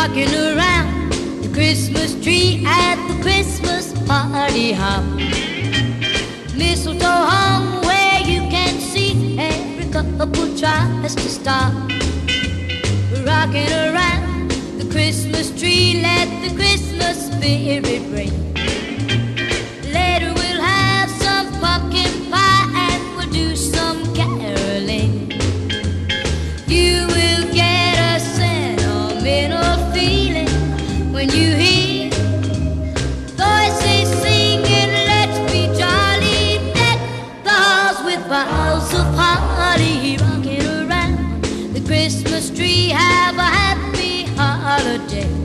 rocking around the Christmas tree at the Christmas party hop. Mistletoe hung where you can see every couple tries to stop. Rocking around the Christmas tree, let the Christmas spirit ring. Later we'll have some pumpkin pie and we'll do some caroling. You will get a sentimental feeling when you hear voices singing, let's be jolly, deck the halls with boughs of holly. Rocking around the Christmas tree, have a happy holiday.